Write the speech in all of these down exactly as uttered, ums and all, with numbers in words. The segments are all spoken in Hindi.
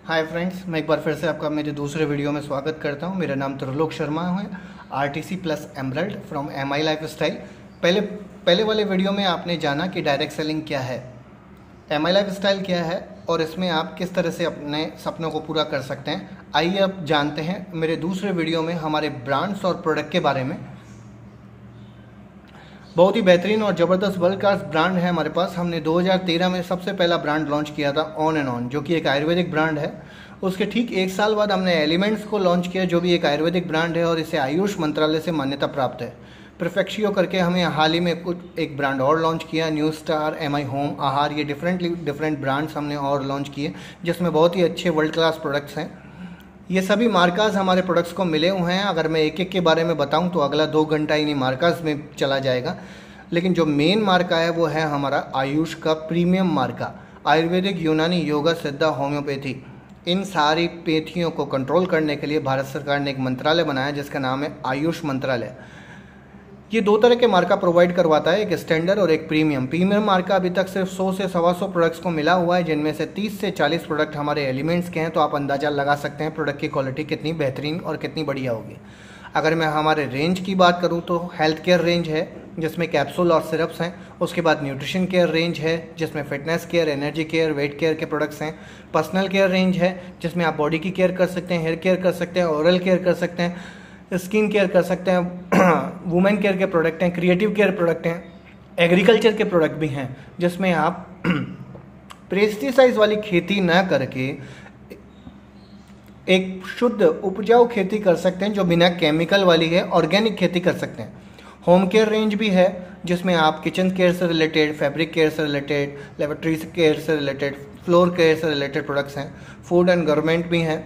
हाय फ्रेंड्स, मैं एक बार फिर से आपका मेरे दूसरे वीडियो में स्वागत करता हूं। मेरा नाम त्रिलोक शर्मा है, RTC plus emerald from M I lifestyle. पहले पहले वाले वीडियो में आपने जाना कि डायरेक्ट सेलिंग क्या है, एम आई लाइफ स्टाइल क्या है और इसमें आप किस तरह से अपने सपनों को पूरा कर सकते हैं। आइए अब जानते हैं मेरे दूसरे वीडियो में हमारे ब्रांड्स और प्रोडक्ट के बारे में। बहुत ही बेहतरीन और ज़बरदस्त वर्ल्ड क्लास ब्रांड है हमारे पास। हमने दो हज़ार तेरह में सबसे पहला ब्रांड लॉन्च किया था ऑन एंड ऑन, जो कि एक आयुर्वेदिक ब्रांड है। उसके ठीक एक साल बाद हमने एलिमेंट्स को लॉन्च किया, जो भी एक आयुर्वेदिक ब्रांड है और इसे आयुष मंत्रालय से मान्यता प्राप्त है। परफेक्शियो करके हमें हाल ही में कुछ एक ब्रांड और लॉन्च किया, new star, M I home, आहार, ये डिफरेंटली डिफरेंट ब्रांड्स हमने और लॉन्च किए, जिसमें बहुत ही अच्छे वर्ल्ड क्लास प्रोडक्ट्स हैं। ये सभी मार्काज हमारे प्रोडक्ट्स को मिले हुए हैं। अगर मैं एक एक के बारे में बताऊं तो अगला दो घंटा इन्हीं मार्काज में चला जाएगा, लेकिन जो मेन मार्का है वो है हमारा आयुष का प्रीमियम मार्का। आयुर्वेदिक, यूनानी, योगा, सिद्धा, होम्योपैथी, इन सारी पैथियों को कंट्रोल करने के लिए भारत सरकार ने एक मंत्रालय बनाया जिसका नाम है आयुष मंत्रालय। ये दो तरह के मार्का प्रोवाइड करवाता है, एक स्टैंडर्ड और एक प्रीमियम। प्रीमियम मार्का अभी तक सिर्फ सौ से सवा सौ प्रोडक्ट्स को मिला हुआ है, जिनमें से तीस से चालीस प्रोडक्ट हमारे एलिमेंट्स के हैं। तो आप अंदाज़ा लगा सकते हैं प्रोडक्ट की क्वालिटी कितनी बेहतरीन और कितनी बढ़िया होगी। अगर मैं हमारे रेंज की बात करूं तो हेल्थ केयर रेंज है जिसमें कैप्सूल और सिरप्स हैं। उसके बाद न्यूट्रिशन केयर रेंज है जिसमें fitness care, energy care, weight care के प्रोडक्ट्स हैं। पर्सनल केयर रेंज है जिसमें आप बॉडी की केयर कर सकते हैं, हेयर केयर कर सकते हैं, ओरल केयर कर सकते हैं, स्किन केयर कर सकते हैं, वुमेन केयर के प्रोडक्ट हैं, क्रिएटिव केयर प्रोडक्ट हैं, एग्रीकल्चर के प्रोडक्ट भी हैं जिसमें आप पेस्टिसाइड्स वाली खेती न करके एक शुद्ध उपजाऊ खेती कर सकते हैं जो बिना केमिकल वाली है, ऑर्गेनिक खेती कर सकते हैं। होम केयर रेंज भी है जिसमें आप किचन केयर से रिलेटेड, फैब्रिक केयर से रिलेटेड, लेबोरेटरी केयर से रिलेटेड, फ्लोर केयर से रिलेटेड प्रोडक्ट्स हैं। फूड एंड गारमेंट भी हैं,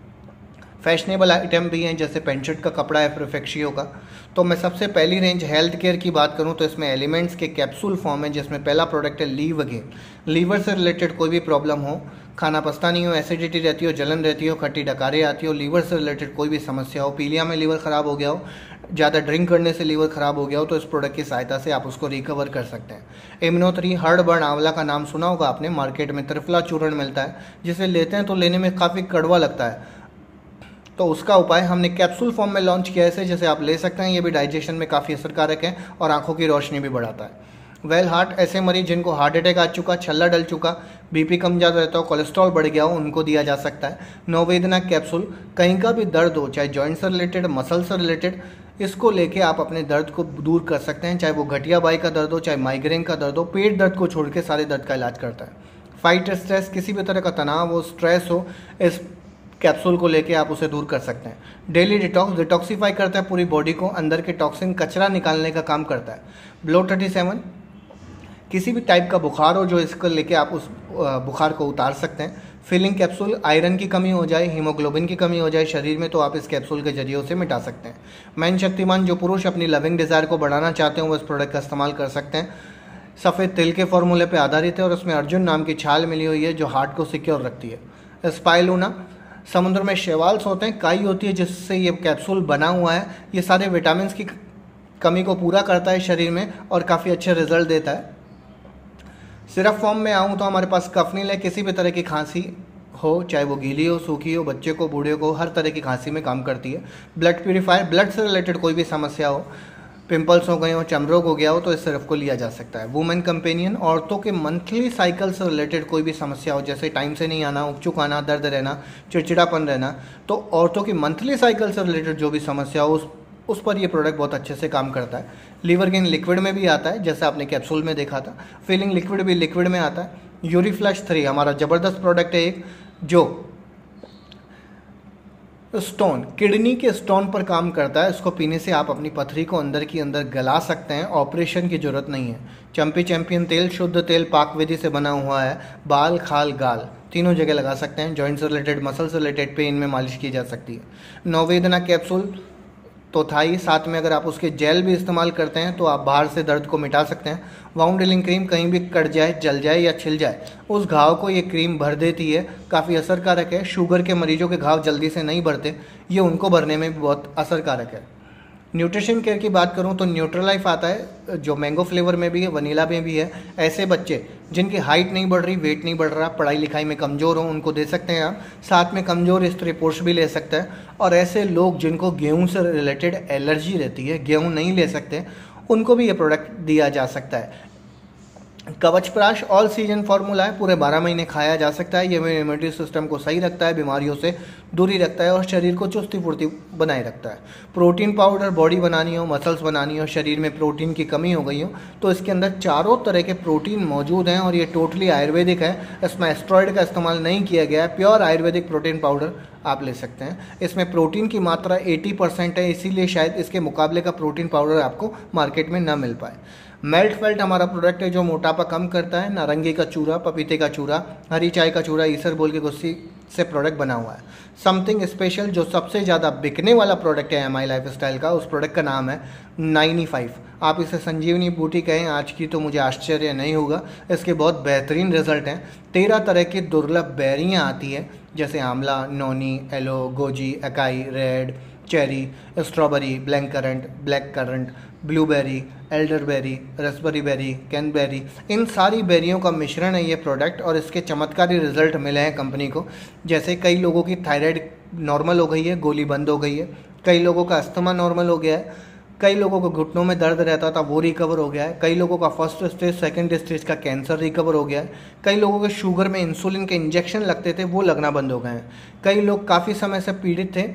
फैशनेबल आइटम भी हैं जैसे पेंट शर्ट का कपड़ा है परफेक्शियो का। तो मैं सबसे पहली रेंज हेल्थ केयर की बात करूं तो इसमें एलिमेंट्स के कैप्सूल फॉर्म है, जिसमें पहला प्रोडक्ट है लीव गेन। लीवर से रिलेटेड कोई भी प्रॉब्लम हो, खाना पचता नहीं हो, एसिडिटी रहती हो, जलन रहती हो, खट्टी डकारें आती हो, लीवर से रिलेटेड कोई भी समस्या हो, पीलिया में लीवर ख़राब हो गया हो, ज़्यादा ड्रिंक करने से लीवर ख़राब हो गया हो, तो इस प्रोडक्ट की सहायता से आप उसको रिकवर कर सकते हैं। इम्यूनो थ्री हर्ड बर्न आंवला का नाम सुना होगा आपने, मार्केट में त्रिफला चूर्ण मिलता है जिसे लेते हैं तो लेने में काफ़ी कड़वा लगता है, तो उसका उपाय हमने कैप्सूल फॉर्म में लॉन्च किया है, जैसे आप ले सकते हैं। ये भी डाइजेशन में काफ़ी असरकारक है और आंखों की रोशनी भी बढ़ाता है। वेल हार्ट, ऐसे मरीज जिनको हार्ट अटैक आ चुका, छल्ला डल चुका, बीपी कम ज़्यादा रहता हो, कोलेस्ट्रॉल बढ़ गया हो, उनको दिया जा सकता है। नववेदना कैप्सूल, कहीं का भी दर्द हो, चाहे जॉइंट से रिलेटेड, मसल से रिलेटेड, इसको लेके आप अपने दर्द को दूर कर सकते हैं। चाहे वो घटिया बाई का दर्द हो, चाहे माइग्रेन का दर्द हो, पेट दर्द को छोड़ के सारे दर्द का इलाज करता है। फाइट स्ट्रेस, किसी भी तरह का तनाव हो, स्ट्रेस हो, इस कैप्सूल को लेके आप उसे दूर कर सकते हैं। डेली डिटॉक्स, डिटॉक्सीफाई करता है पूरी बॉडी को, अंदर के टॉक्सिन कचरा निकालने का काम करता है। ब्लो थर्टी सेवन, किसी भी टाइप का बुखार हो जो इसको लेके आप उस बुखार को उतार सकते हैं। फिलिंग कैप्सूल, आयरन की कमी हो जाए, हीमोग्लोबिन की कमी हो जाए शरीर में, तो आप इस कैप्सूल के जरिए उसे मिटा सकते हैं। मैन शक्तिमान, जो पुरुष अपनी लविंग डिज़ायर को बढ़ाना चाहते हैं वो इस प्रोडक्ट का इस्तेमाल कर सकते हैं। सफ़ेद तिल के फॉर्मूले पर आधारित है और उसमें अर्जुन नाम की छाल मिली हुई है जो हार्ट को सिक्योर रखती है। स्पाइलूना, समुद्र में शेवाल्स होते हैं, काई होती है जिससे ये कैप्सूल बना हुआ है, ये सारे विटामिन की कमी को पूरा करता है शरीर में और काफ़ी अच्छे रिजल्ट देता है। सिरप फॉर्म में आऊँ तो हमारे पास कफनील है, किसी भी तरह की खांसी हो, चाहे वो गीली हो, सूखी हो, बच्चे को, बूढ़े को, हर तरह की खांसी में काम करती है। ब्लड प्यूरीफायर, ब्लड से रिलेटेड कोई भी समस्या हो, पिंपल्स हो गए हो, चमरोग हो गया हो, तो इस सिरप को लिया जा सकता है। वुमेन कंपेनियन, औरतों के मंथली साइकिल से रिलेटेड कोई भी समस्या हो, जैसे टाइम से नहीं आना, उकचुक आना, दर्द रहना, चिड़चिड़ापन रहना, तो औरतों की मंथली साइकिल से रिलेटेड जो भी समस्या हो उस उस पर ये प्रोडक्ट बहुत अच्छे से काम करता है। लीवर गेन लिक्विड में भी आता है जैसे आपने कैप्सूल में देखा था, फीलिंग लिक्विड भी लिक्विड में आता है। यूरीफ्लश थ्री हमारा ज़बरदस्त प्रोडक्ट है एक, जो स्टोन, किडनी के स्टोन पर काम करता है। इसको पीने से आप अपनी पथरी को अंदर की अंदर गला सकते हैं, ऑपरेशन की जरूरत नहीं है। चंपी चैंपियन तेल, शुद्ध तेल, पाक विधि से बना हुआ है, बाल, खाल, गाल तीनों जगह लगा सकते हैं। जॉइंट से रिलेटेड, मसल से रिलेटेड पेन में मालिश की जा सकती है। नववेदना कैप्सूल तो था ही, साथ में अगर आप उसके जेल भी इस्तेमाल करते हैं तो आप बाहर से दर्द को मिटा सकते हैं। वाउंड हीलिंग क्रीम, कहीं भी कट जाए, जल जाए या छिल जाए उस घाव को ये क्रीम भर देती है, काफ़ी असरकारक है। शुगर के मरीजों के घाव जल्दी से नहीं भरते, ये उनको भरने में भी बहुत असरकारक है। न्यूट्रिशन केयर की बात करूं तो न्यूट्रलाइफ आता है जो मैंगो फ्लेवर में भी है, वनीला में भी है। ऐसे बच्चे जिनकी हाइट नहीं बढ़ रही, वेट नहीं बढ़ रहा, पढ़ाई लिखाई में कमज़ोर हो, उनको दे सकते हैं आप। साथ में कमज़ोर स्त्री पुरुष भी ले सकते हैं। और ऐसे लोग जिनको गेहूं से रिलेटेड एलर्जी रहती है, गेहूं नहीं ले सकते, उनको भी ये प्रोडक्ट दिया जा सकता है। कवच प्राश ऑल सीजन फार्मूला है, पूरे बारह महीने खाया जा सकता है। ये इम्यूनिटी सिस्टम को सही रखता है, बीमारियों से दूरी रखता है और शरीर को चुस्ती फुर्ती बनाए रखता है। प्रोटीन पाउडर, बॉडी बनानी हो, मसल्स बनानी हो, शरीर में प्रोटीन की कमी हो गई हो, तो इसके अंदर चारों तरह के प्रोटीन मौजूद हैं और ये टोटली आयुर्वेदिक है। इसमें एस्ट्रॉयड का इस्तेमाल नहीं किया गया है, प्योर आयुर्वेदिक प्रोटीन पाउडर आप ले सकते हैं। इसमें प्रोटीन की मात्रा अस्सी परसेंट है, इसीलिए शायद इसके मुकाबले का प्रोटीन पाउडर आपको मार्केट में ना मिल पाए। मेल्ट फेल्ट हमारा प्रोडक्ट है जो मोटापा कम करता है। नारंगी का चूरा, पपीते का चूरा, हरी चाय का चूरा, ईसर बोल के गुस्सी से प्रोडक्ट बना हुआ है। समथिंग स्पेशल जो सबसे ज़्यादा बिकने वाला प्रोडक्ट है एम आई लाइफ स्टाइल का, उस प्रोडक्ट का नाम है नाइनी फाइव। आप इसे संजीवनी बूटी कहें आज की तो मुझे आश्चर्य नहीं होगा, इसके बहुत बेहतरीन रिजल्ट हैं। तेरह तरह की दुर्लभ बेरियाँ आती है जैसे आंवला, noni, aloe, goji, acai, red, cherry, strawberry, black currant, black currant, blueberry, elderberry, raspberry berry, cranberry, इन सारी बेरियों का मिश्रण है ये प्रोडक्ट और इसके चमत्कारी रिजल्ट मिले हैं कंपनी को। जैसे कई लोगों की थायराइड नॉर्मल हो गई है, गोली बंद हो गई है। कई लोगों का अस्थमा नॉर्मल हो गया है। कई लोगों को घुटनों में दर्द रहता था, वो रिकवर हो गया है। कई लोगों का फर्स्ट स्टेज, सेकंड स्टेज का कैंसर रिकवर हो गया है। कई लोगों के शुगर में इंसुलिन के इंजेक्शन लगते थे, वो लगना बंद हो गए हैं। कई लोग काफ़ी समय से पीड़ित थे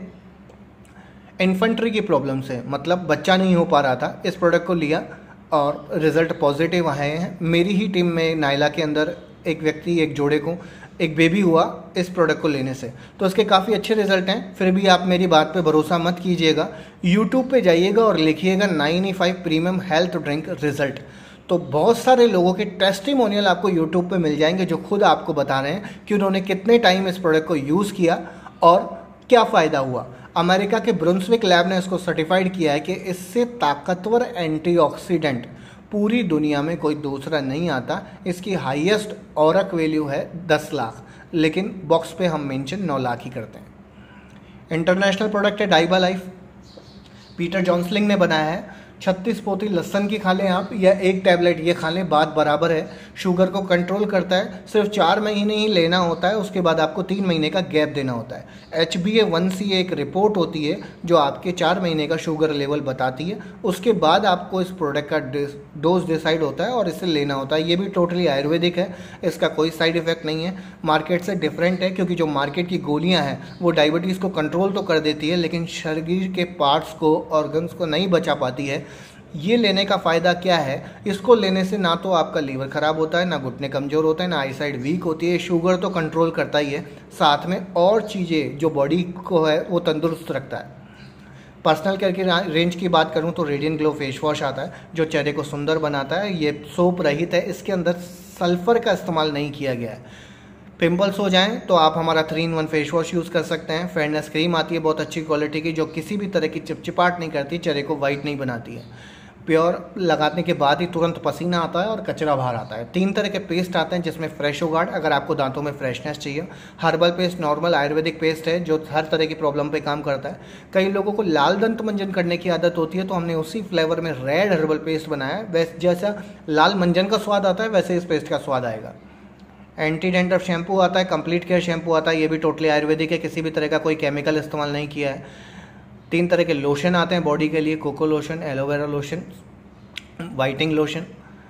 इन्फेंट्री की प्रॉब्लम से, मतलब बच्चा नहीं हो पा रहा था, इस प्रोडक्ट को लिया और रिज़ल्ट पॉजिटिव आए हैं। मेरी ही टीम में नाइला के अंदर एक व्यक्ति, एक जोड़े को एक बेबी हुआ इस प्रोडक्ट को लेने से, तो इसके काफ़ी अच्छे रिजल्ट हैं। फिर भी आप मेरी बात पे भरोसा मत कीजिएगा, यूट्यूब पे जाइएगा और लिखिएगा ninety five premium health drink result, तो बहुत सारे लोगों के टेस्टिमोनियल आपको यूट्यूब पे मिल जाएंगे जो खुद आपको बता रहे हैं कि उन्होंने कितने टाइम इस प्रोडक्ट को यूज़ किया और क्या फ़ायदा हुआ। अमेरिका के ब्रुंसविक लैब ने इसको सर्टिफाइड किया है कि इससे ताकतवर एंटीऑक्सीडेंट पूरी दुनिया में कोई दूसरा नहीं आता। इसकी हाईएस्ट ऑरक वैल्यू है दस लाख, लेकिन बॉक्स पे हम मेंशन नौ लाख ही करते हैं। इंटरनेशनल प्रोडक्ट है डाइबा लाइफ, पीटर जॉन्सलिंग ने बनाया है। छत्तीस पोती लहसन की खा लें आप या एक टैबलेट ये खा लें, बात बराबर है। शुगर को कंट्रोल करता है, सिर्फ चार महीने ही लेना होता है, उसके बाद आपको तीन महीने का गैप देना होता है। H B A one C एक रिपोर्ट होती है जो आपके चार महीने का शुगर लेवल बताती है, उसके बाद आपको इस प्रोडक्ट का डोज डिसाइड होता है और इसे लेना होता है। ये भी टोटली आयुर्वेदिक है, इसका कोई साइड इफेक्ट नहीं है। मार्केट से डिफरेंट है क्योंकि जो मार्केट की गोलियाँ हैं वो डायबिटीज़ को कंट्रोल तो कर देती है लेकिन शरीर के पार्ट्स को, ऑर्गन्स को नहीं बचा पाती है। ये लेने का फ़ायदा क्या है, इसको लेने से ना तो आपका लीवर ख़राब होता है, ना घुटने कमज़ोर होता है, ना आई साइड वीक होती है। शुगर तो कंट्रोल करता ही है, साथ में और चीज़ें जो बॉडी को है वो तंदुरुस्त रखता है। पर्सनल केयर की रेंज की बात करूं तो रेडियंट ग्लो फेस वॉश आता है जो चेहरे को सुंदर बनाता है। ये सोप रहित है, इसके अंदर सल्फ़र का इस्तेमाल नहीं किया गया है। पिंपल्स हो जाएं तो आप हमारा three in one face wash use कर सकते हैं। फेयरनेस क्रीम आती है बहुत अच्छी क्वालिटी की जो किसी भी तरह की चिपचिपाहट नहीं करती, चेहरे को वाइट नहीं बनाती है। प्योर लगाने के बाद ही तुरंत पसीना आता है और कचरा बाहर आता है। तीन तरह के पेस्ट आते हैं जिसमें फ्रेशो गार्ड अगर आपको दांतों में फ्रेशनेस चाहिए, herbal paste normal Ayurvedic paste है जो हर तरह की प्रॉब्लम पे काम करता है। कई लोगों को लाल दंत मंजन करने की आदत होती है तो हमने उसी फ्लेवर में रेड हर्बल पेस्ट बनाया है। वैसे जैसा लाल मंजन का स्वाद आता है वैसे इस पेस्ट का स्वाद आएगा। एंटी डेंड्रफ शैम्पू आता है, कंप्लीट केयर शैम्पू आता है, ये भी टोटली आयुर्वेदिक है, किसी भी तरह का कोई केमिकल इस्तेमाल नहीं किया है। तीन तरह के लोशन आते हैं बॉडी के लिए, cocoa lotion, aloe vera lotion, whitening lotion.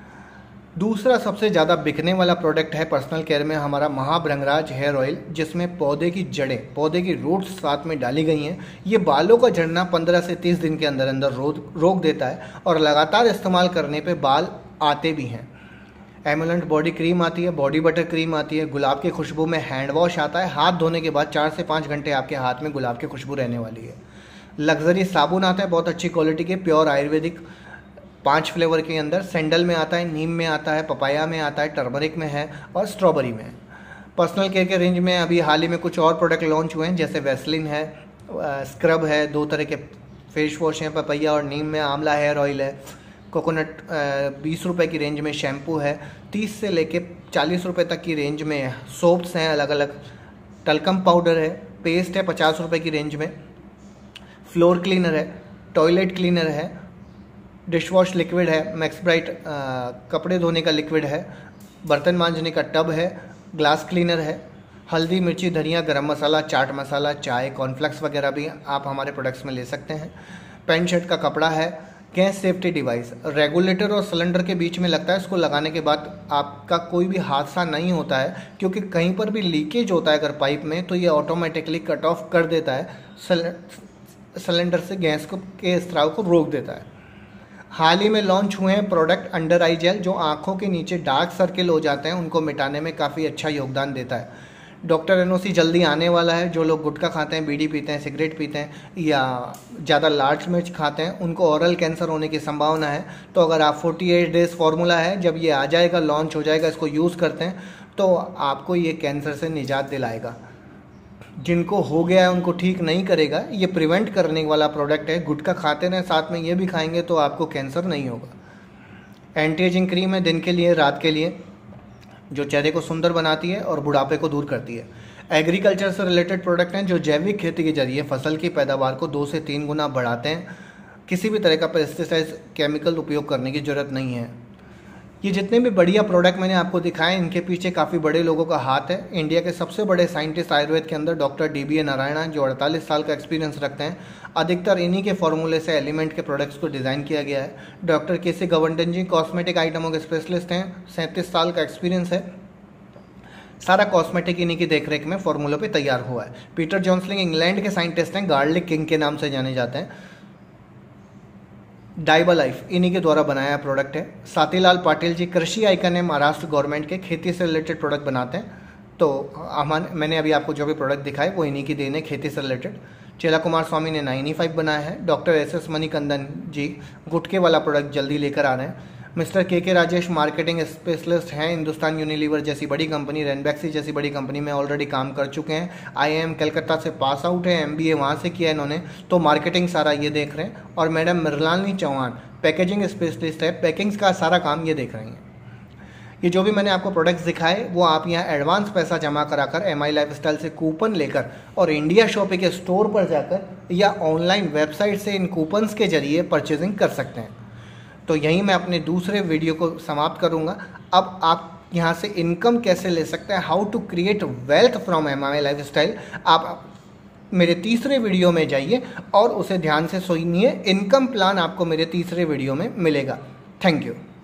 दूसरा सबसे ज़्यादा बिकने वाला प्रोडक्ट है पर्सनल केयर में हमारा महाभृंगराज हेयर ऑयल, जिसमें पौधे की जड़ें, पौधे की रूट्स साथ में डाली गई हैं। ये बालों का झड़ना पंद्रह से तीस दिन के अंदर अंदर रोक देता है और लगातार इस्तेमाल करने पे बाल आते भी हैं। एमुलेंट बॉडी क्रीम आती है, बॉडी बटर क्रीम आती है, गुलाब की खुशबू में हैंड वॉश आता है। हाथ धोने के बाद चार से पाँच घंटे आपके हाथ में गुलाब की खुशबू रहने वाली है। लग्जरी साबुन आता है बहुत अच्छी क्वालिटी के, प्योर आयुर्वेदिक, पांच फ्लेवर के अंदर। सैंडल में आता है, नीम में आता है, पपाया में आता है, टर्मरिक में है और स्ट्रॉबेरी में है। पर्सनल केयर के रेंज में अभी हाल ही में कुछ और प्रोडक्ट लॉन्च हुए हैं जैसे वैसलिन है, स्क्रब है, दो तरह के फेस वॉश हैं, पपैया और नीम में, आंवला हेयर ऑयल है, कोकोनट बीस रुपये की रेंज में शैम्पू है, तीस से लेके चालीस रुपये तक की रेंज में सोप्स हैं अलग अलग, टल्कम पाउडर है, पेस्ट है पचास रुपये की रेंज में, फ्लोर क्लीनर है, टॉयलेट क्लीनर है, डिश वॉश लिक्विड है, मैक्स ब्राइट कपड़े धोने का लिक्विड है, बर्तन मांजने का टब है, ग्लास क्लीनर है, हल्दी, मिर्ची, धनिया, गरम मसाला, चाट मसाला, चाय, कॉर्नफ्लेक्स वगैरह भी आप हमारे प्रोडक्ट्स में ले सकते हैं। पैंट शर्ट का कपड़ा है, गैस सेफ्टी डिवाइस, रेगुलेटर और सिलेंडर के बीच में लगता है, इसको लगाने के बाद आपका कोई भी हादसा नहीं होता है, क्योंकि कहीं पर भी लीकेज होता है अगर पाइप में तो ये ऑटोमेटिकली कट ऑफ कर देता है, सिलेंडर से गैस को के स्त्राव को रोक देता है। हाल ही में लॉन्च हुए हैं प्रोडक्ट अंडर आई जेल, जो आँखों के नीचे डार्क सर्किल हो जाते हैं उनको मिटाने में काफ़ी अच्छा योगदान देता है। डॉक्टर एनओसी जल्दी आने वाला है। जो लोग गुटखा खाते हैं, बीड़ी पीते हैं, सिगरेट पीते हैं या ज़्यादा लार्ज मिर्च खाते हैं, उनको ओरल कैंसर होने की संभावना है। तो अगर आप अड़तालीस डेज फार्मूला है, जब ये आ जाएगा, लॉन्च हो जाएगा, इसको यूज़ करते हैं तो आपको ये कैंसर से निजात दिलाएगा। जिनको हो गया है उनको ठीक नहीं करेगा, ये प्रिवेंट करने वाला प्रोडक्ट है। गुटखा खाते रहें, साथ में ये भी खाएंगे तो आपको कैंसर नहीं होगा। एंटी एजिंग क्रीम है, दिन के लिए, रात के लिए, जो चेहरे को सुंदर बनाती है और बुढ़ापे को दूर करती है। एग्रीकल्चर से रिलेटेड प्रोडक्ट हैं जो जैविक खेती के जरिए फसल की पैदावार को दो से तीन गुना बढ़ाते हैं। किसी भी तरह का पेस्टिसाइड, केमिकल उपयोग करने की ज़रूरत नहीं है। ये जितने भी बढ़िया प्रोडक्ट मैंने आपको दिखाए, इनके पीछे काफ़ी बड़े लोगों का हाथ है। इंडिया के सबसे बड़े साइंटिस्ट आयुर्वेद के अंदर doctor D B A Narayan, जो अड़तालीस साल का एक्सपीरियंस रखते हैं। अधिकतर इन्हीं के फॉर्मूले से एलिमेंट के प्रोडक्ट्स को डिज़ाइन किया गया है। डॉक्टर के सी गवर्नन जी कॉस्मेटिक आइटमों के स्पेशलिस्ट हैं, सैंतीस साल का एक्सपीरियंस है। सारा कॉस्मेटिक इन्हीं की देखरेख में फॉर्मूलों पे तैयार हुआ है। पीटर जॉन्सलिंग इंग्लैंड के साइंटिस्ट हैं, गार्लिक किंग के नाम से जाने जाते हैं। डाइबा लाइफ इन्हीं के द्वारा बनाया प्रोडक्ट है। सातीलाल पाटिल जी कृषि आइकन है, महाराष्ट्र गवर्नमेंट के, खेती से रिलेटेड प्रोडक्ट बनाते हैं। तो हमारे मैंने अभी आपको जो भी प्रोडक्ट दिखाए वो इन्हीं की देन है, खेती से रिलेटेड। चेला कुमार स्वामी ने नाइनी फाइव बनाया है। Doctor S S Manikandan ji गुटके वाला प्रोडक्ट जल्दी लेकर आ रहे हैं। मिस्टर के के राजेश मार्केटिंग स्पेशलिस्ट हैं, हिंदुस्तान यूनिलीवर जैसी बड़ी कंपनी, रेनबैक्सी जैसी बड़ी कंपनी में ऑलरेडी काम कर चुके हैं। आई आई एम कलकत्ता से पास आउट है, एम बी ए वहाँ से किया इन्होंने, तो मार्केटिंग सारा ये देख रहे हैं। और madam Mrinalini Chauhan packaging specialist है, पैकिंग्स का सारा काम ये देख रही हैं। ये जो भी मैंने आपको प्रोडक्ट्स दिखाए वो आप यहाँ एडवांस पैसा जमा कराकर एम आई लाइफस्टाइल से कूपन लेकर और इंडिया शॉपिंग के स्टोर पर जाकर या ऑनलाइन वेबसाइट से इन कूपन्स के जरिए परचेजिंग कर सकते हैं। तो यहीं मैं अपने दूसरे वीडियो को समाप्त करूंगा। अब आप यहाँ से इनकम कैसे ले सकते हैं, how to create wealth from M I lifestyle, आप मेरे तीसरे वीडियो में जाइए और उसे ध्यान से सुनिए। इनकम प्लान आपको मेरे तीसरे वीडियो में मिलेगा। Thank you.